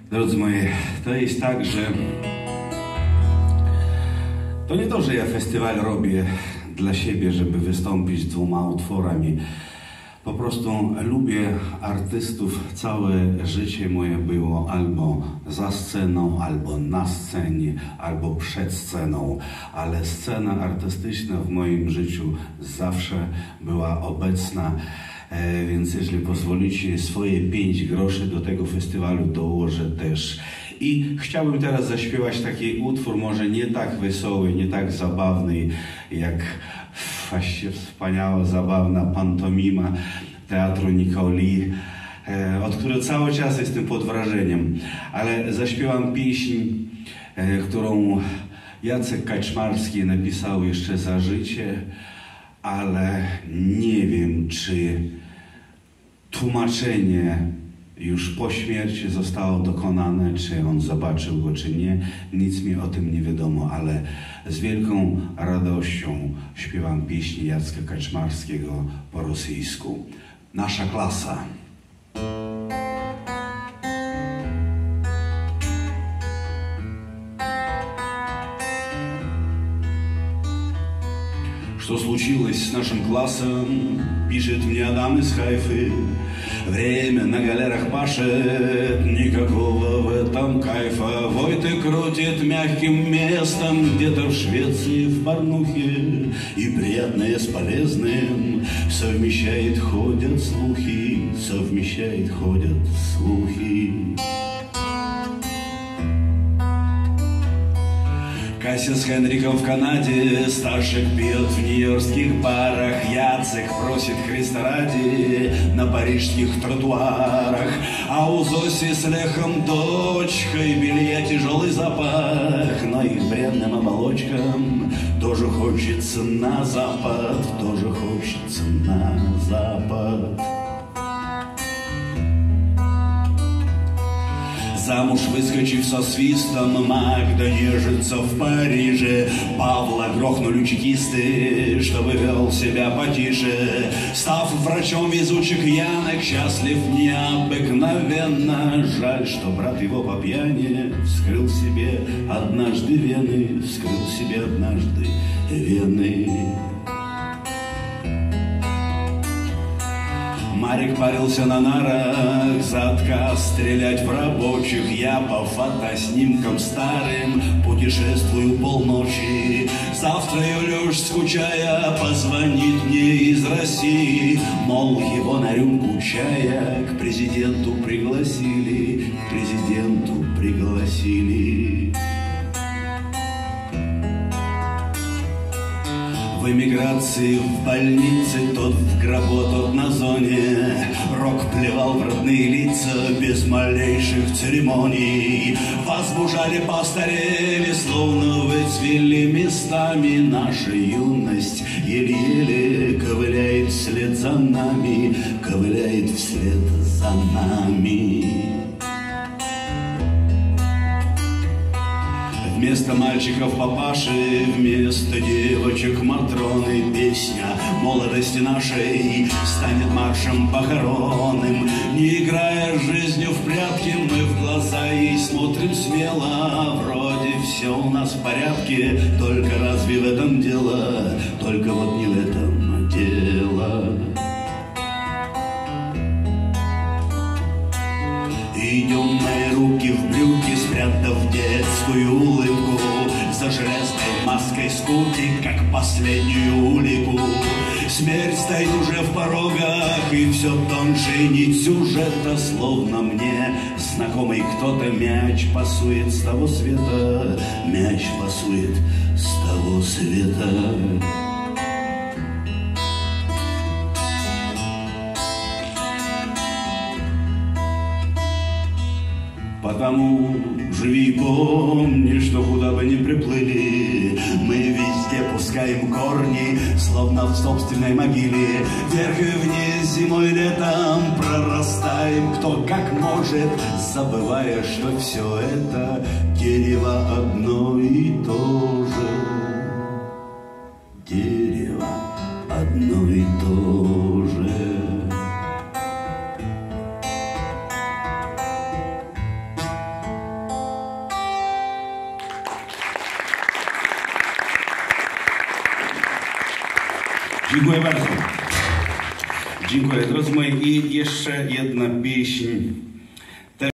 Drodzy moi, to jest tak, że to nie to, że ja festiwal robię dla siebie, żeby wystąpić z 2 utworami. Po prostu lubię artystów. Całe życie moje było albo za sceną, albo na scenie, albo przed sceną. Ale scena artystyczna w moim życiu zawsze była obecna. Więc jeżeli pozwolicie, swoje 5 groszy do tego festiwalu dołożę też. I chciałbym teraz zaśpiewać taki utwór, może nie tak wesoły, nie tak zabawny, jak właściwie wspaniała, zabawna pantomima Teatru Nicoli, od którego cały czas jestem pod wrażeniem. Ale zaśpiewam pieśń, którą Jacek Kaczmarski napisał jeszcze za życie, ale nie wiem, czy tłumaczenie już po śmierci zostało dokonane, czy on zobaczył go, czy nie. Nic mi o tym nie wiadomo, ale z wielką radością śpiewam pieśni Jacka Kaczmarskiego po rosyjsku. Nasza klasa. Что случилось с нашим классом, пишет мне Адам из Хайфы. Время на галерах пашет, никакого в этом кайфа. Войты крутит мягким местом, где-то в Швеции в порнухе. И приятное с полезным совмещает, ходят слухи, совмещает, ходят слухи. Кася с Хенриком в Канаде, Сташек пьет в нью-йоркских барах, Яцек просит Христа ради на парижских тротуарах, а у Зоси с Лехом дочкой белья тяжелый запах, но их бренным оболочкам тоже хочется на запад, тоже хочется на запад. Замуж выскочив со свистом, Магда нежится в Париже. Павла грохнули чекисты, чтобы вел себя потише. Став врачом везучих янок, счастлив необыкновенно. Жаль, что брат его по пьяни вскрыл себе однажды вены, вскрыл себе однажды вены. Марик парился на нарах за отказ стрелять в рабочих. Я по фотоснимкам старым путешествую полночи. Завтра Юлюш, скучая, позвонит мне из России. Мол, его на рюмку чая к президенту пригласили, к президенту пригласили. В эмиграции, в больнице, тот в гробу, тот на зоне. Рок плевал в родные лица без малейших церемоний. Возбужали, постарели, словно выцвели местами. Наша юность еле-еле ковыляет вслед за нами, ковыляет вслед за нами. Вместо мальчиков папаши, вместо девочек Матроны, песня молодости нашей станет маршем похоронным. Не играя жизнью в прятки, мы в глаза ей смотрим смело. Вроде все у нас в порядке, только разве в этом дело? Только вот не в этом дело. Идем мои руки в брюки, спрятав детскую улыбку, за железной маской скуки, как последнюю улику. Смерть стоит уже в порогах, и все тоньше нить сюжета, словно мне знакомый кто-то мяч пасует с того света, мяч пасует с того света. Потому живи и помни, что куда бы ни приплыли, мы везде пускаем корни, словно в собственной могиле. Вверх и вниз, зимой и летом прорастаем, кто как может, забывая, что все это дерево одно и то же. Дерево одно и то же. Dziękuję bardzo. Dziękuję, drodzy moi. I jeszcze jedna pieśń.